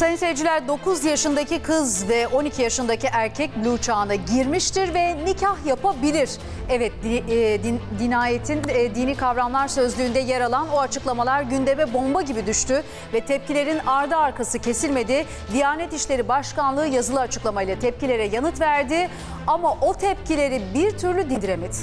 Sayın seyirciler, 9 yaşındaki kız ve 12 yaşındaki erkek blue çağına girmiştir ve nikah yapabilir. Evet, Diyanet'in dini kavramlar sözlüğünde yer alan o açıklamalar gündeme bomba gibi düştü ve tepkilerin ardı arkası kesilmedi. Diyanet İşleri Başkanlığı yazılı açıklamayla tepkilere yanıt verdi ama o tepkileri bir türlü dindiremedi.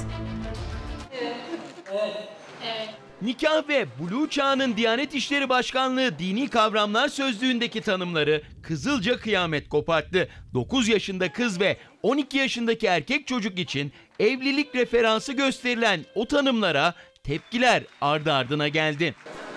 Nikah ve blue çağının Diyanet İşleri Başkanlığı dini kavramlar sözlüğündeki tanımları kızılca kıyamet koparttı. 9 yaşında kız ve 12 yaşındaki erkek çocuk için evlilik referansı gösterilen o tanımlara tepkiler ardı ardına geldi.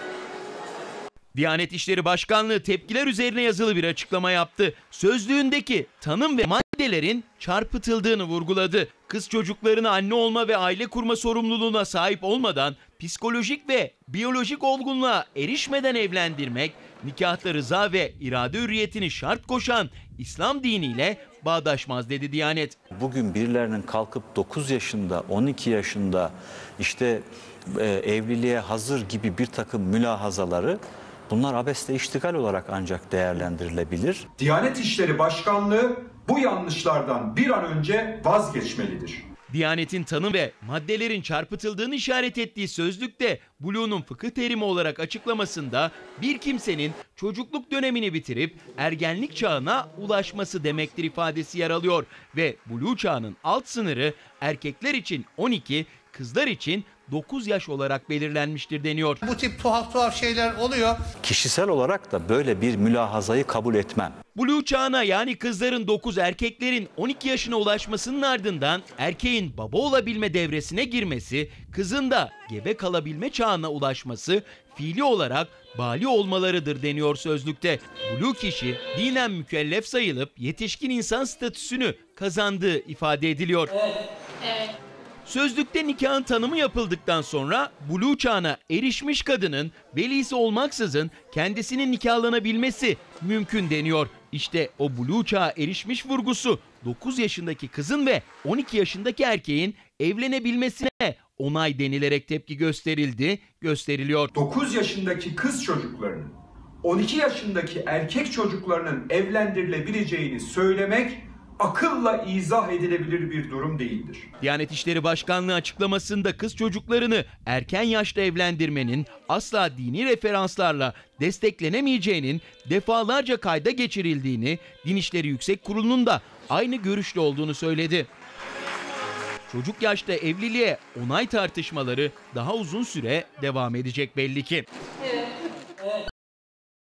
Diyanet İşleri Başkanlığı tepkiler üzerine yazılı bir açıklama yaptı. Sözlüğündeki tanım ve maddelerin çarpıtıldığını vurguladı. Kız çocuklarını anne olma ve aile kurma sorumluluğuna sahip olmadan psikolojik ve biyolojik olgunluğa erişmeden evlendirmek, nikahta rıza ve irade hürriyetini şart koşan İslam diniyle bağdaşmaz dedi Diyanet. Bugün birilerinin kalkıp 9 yaşında, 12 yaşında işte evliliğe hazır gibi bir takım mülahazaları, bunlar abesle iştigal olarak ancak değerlendirilebilir. Diyanet İşleri Başkanlığı bu yanlışlardan bir an önce vazgeçmelidir. Diyanet'in tanım ve maddelerin çarpıtıldığını işaret ettiği sözlükte Blue'nun fıkıh terimi olarak açıklamasında bir kimsenin çocukluk dönemini bitirip ergenlik çağına ulaşması demektir ifadesi yer alıyor ve Blue çağının alt sınırı erkekler için 12, kızlar için 9 yaş olarak belirlenmiştir deniyor. Bu tip tuhaf şeyler oluyor. Kişisel olarak da böyle bir mülahazayı kabul etmem. Blue çağına, yani kızların 9, erkeklerin 12 yaşına ulaşmasının ardından erkeğin baba olabilme devresine girmesi, kızın da gebe kalabilme çağına ulaşması fiili olarak bali olmalarıdır deniyor sözlükte. Blue kişi dinen mükellef sayılıp yetişkin insan statüsünü kazandığı ifade ediliyor. Evet. Sözlükte nikahın tanımı yapıldıktan sonra blue çağına erişmiş kadının velisi olmaksızın kendisinin nikahlanabilmesi mümkün deniyor. İşte o blue çağa erişmiş vurgusu 9 yaşındaki kızın ve 12 yaşındaki erkeğin evlenebilmesine onay denilerek tepki gösteriliyor. 9 yaşındaki kız çocuklarının 12 yaşındaki erkek çocuklarının evlendirilebileceğini söylemek akılla izah edilebilir bir durum değildir. Diyanet İşleri Başkanlığı açıklamasında kız çocuklarını erken yaşta evlendirmenin asla dini referanslarla desteklenemeyeceğinin defalarca kayda geçirildiğini, Din İşleri Yüksek Kurulu'nun da aynı görüşte olduğunu söyledi. Çocuk yaşta evliliğe onay tartışmaları daha uzun süre devam edecek belli ki.